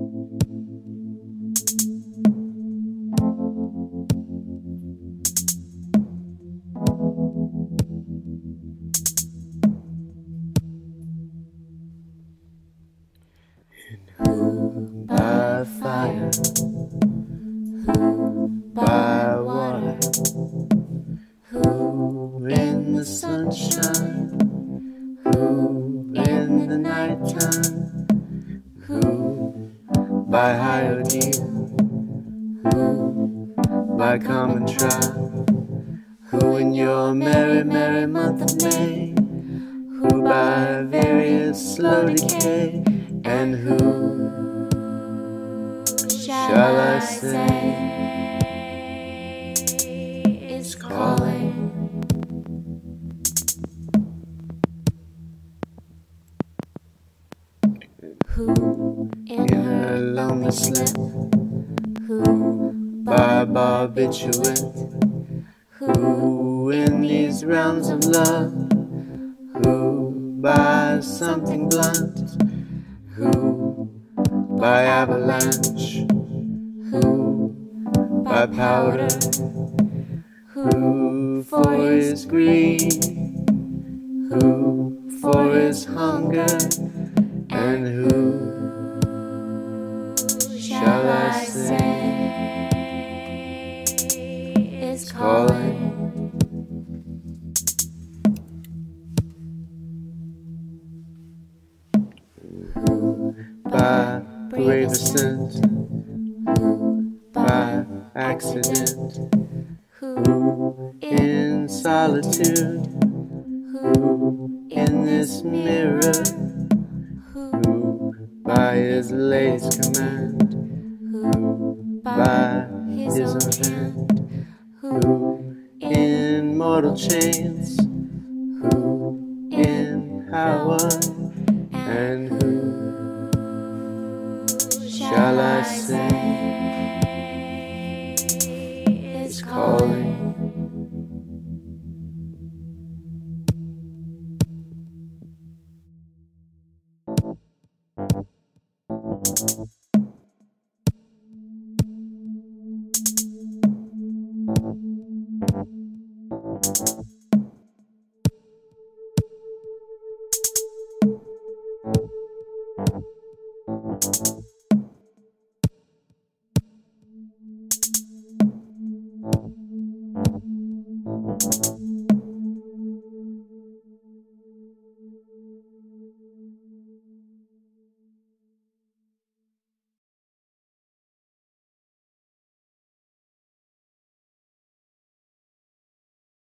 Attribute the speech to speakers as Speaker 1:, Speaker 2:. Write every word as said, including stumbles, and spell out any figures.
Speaker 1: Who by fire, who by water, who in the sunshine, who in the nighttime, who by high ordeal, who by common trial, who in your merry, merry month of May, who by various slow decay, and who shall I say is calling? Who in her lonely slip, who by barbiturate, who in these realms of love, who by something blunt, who by avalanche, who by powder, who for his greed, who for his hunger, and who shall I say is calling? Who by brave ascent, who by accident, who in solitude, who in this mirror, who by his lady's command, who by his own hand, who in mortal chains, who in power, and who shall I say is calling?